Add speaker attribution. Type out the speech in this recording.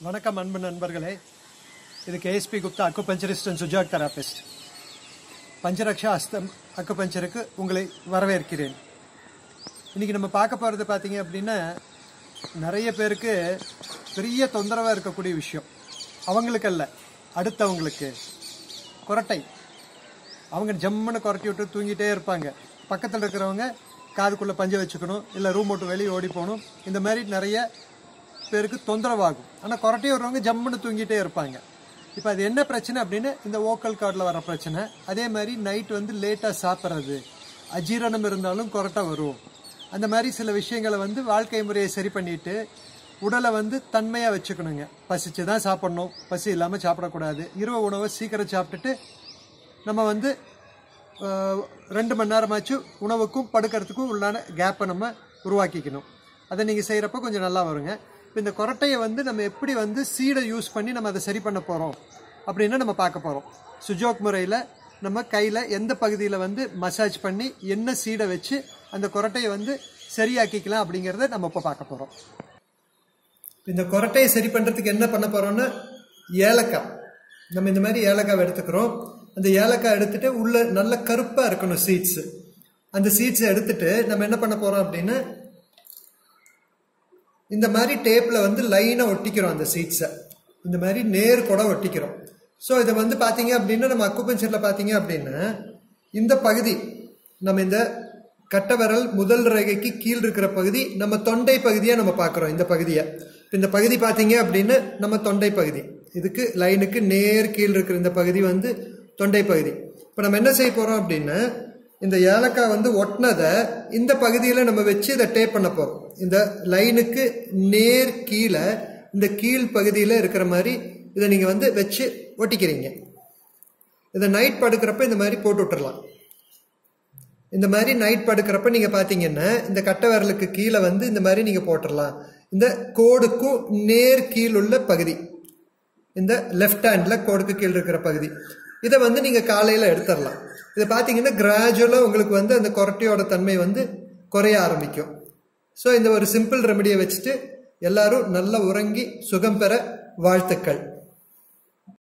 Speaker 1: வணக்கம் அன்பு நண்பர்களே. இது KSP Gupta acupuncturist and Sujok therapist. பஞ்சரக்ஷா அஸ்தம் அக்குபஞ்சருக்கு உங்களை வரவேற்கிறேன். இன்னைக்கு நம்ம பார்க்க போகிறது பார்த்தீங்க அப்படின்னா, நிறைய பேருக்கு பெரிய தொந்தரவாக இருக்கக்கூடிய விஷயம். அவங்களுக்கல்ல, அடுத்தவங்களுக்கு குரட்டை. அவங்க ஜம்முன்னு குரட்டி விட்டு தூங்கிட்டே இருப்பாங்க. பக்கத்தில் இருக்கிறவங்க காதுக்குள்ளே பஞ்சை வச்சுக்கணும், இல்லை ரூம் விட்டு வெளியே ஓடி போகணும். இந்த மாதிரி நிறைய பேருக்கு தொந்தரவாகும். ஆனால் குரட்டை விடுறவங்க ஜம்முன்னு தூங்கிட்டே இருப்பாங்க. இப்போ அது என்ன பிரச்சனை அப்படின்னு, இந்த ஓக்கல் கார்டில் வர பிரச்சனை. அதே மாதிரி நைட் லேட்டாக சாப்பிட்றது, அஜீரணம் இருந்தாலும் குரட்டை வரும். அந்த மாதிரி சில விஷயங்களை வாழ்க்கை முறையை சரி பண்ணிட்டு உடலை தன்மையாக வச்சுக்கணுங்க. பசிச்சு தான் சாப்பிடணும், பசி இல்லாமல் சாப்பிடக்கூடாது. இரவு உணவை சீக்கிரம் சாப்பிட்டுட்டு நம்ம 2 மணி நேரமாச்சு உணவுக்கும் படுக்கிறதுக்கும் உள்ளான கேப்பை நம்ம உருவாக்கிக்கணும். அதை நீங்கள் செய்கிறப்ப கொஞ்சம் நல்லா வருங்க. இப்போ இந்த குரட்டையை நம்ம எப்படி சீடை யூஸ் பண்ணி நம்ம அதை சரி பண்ண போகிறோம் அப்படின்னு நம்ம பார்க்க போகிறோம். சுஜோக் முறையில் நம்ம கையில் எந்த பகுதியில் மசாஜ் பண்ணி என்ன சீடை வச்சு அந்த குரட்டையை சரியாக்கிக்கலாம் அப்படிங்கிறத நம்ம இப்போ பார்க்க போகிறோம். இந்த குரட்டையை சரி பண்ணுறதுக்கு என்ன பண்ண போகிறோம்னா, ஏலக்காய். நம்ம இந்த மாதிரி ஏலக்காய் எடுத்துக்கிறோம். அந்த ஏலக்காய் எடுத்துட்டு உள்ள நல்ல கருப்பாக இருக்கணும் சீட்ஸு. அந்த சீட்ஸை எடுத்துட்டு நம்ம என்ன பண்ண போகிறோம் அப்படின்னா, இந்த மாதிரி டேப்பில் லைனாக ஒட்டிக்கிறோம். அந்த சீட்ஸை இந்த மாதிரி நேர் கூட ஒட்டிக்கிறோம். ஸோ இதை பார்த்தீங்க அப்படின்னா, நம்ம அக்குபஞ்சரில் பார்த்தீங்க அப்படின்னா, இந்த பகுதி நம்ம இந்த கட்டை விரல் முதல் ரேகைக்கு கீழ் இருக்கிற பகுதி நம்ம தொண்டை பகுதியாக நம்ம பார்க்குறோம். இந்த பகுதியை, இந்த பகுதி பார்த்தீங்க அப்படின்னு நம்ம தொண்டை பகுதி, இதுக்கு லைனுக்கு நேர் கீழ் இருக்கிற இந்த பகுதி தொண்டை பகுதி. இப்போ நம்ம என்ன செய்ய போகிறோம் அப்படின்னா, இந்த ஏலக்காய் ஒட்டினதை இந்த பகுதியில் நம்ம வச்சு இதை டேப் பண்ண போகிறோம். இந்த லைனுக்கு நேர் கீழே இந்த கீழ் பகுதியில் இருக்கிற மாதிரி இதை நீங்கள் வச்சு ஒட்டிக்கிறீங்க. இதை நைட் படுக்கிறப்ப இந்த மாதிரி போட்டு விட்டுறலாம். இந்த மாதிரி நைட் படுக்கிறப்ப நீங்கள் பார்த்தீங்கன்னா, இந்த கட்டை விரலுக்கு கீழே இந்த மாதிரி நீங்கள் போட்டுடலாம். இந்த கோடுக்கும் நேர் கீழ் உள்ள பகுதி, இந்த லெஃப்ட் ஹேண்டில் கோடுக்கு கீழ் இருக்கிற பகுதி, இதை நீங்கள் காலையில் எடுத்துடலாம். இதை பார்த்தீங்கன்னா கிராஜுவலாக உங்களுக்கு அந்த குரட்டையோட தன்மை குறைய ஆரம்பிக்கும். ஸோ இந்த ஒரு சிம்பிள் ரெமடியை வச்சுட்டு எல்லாரும் நல்லா உறங்கி சுகம் பெற வாழ்த்துக்கள்.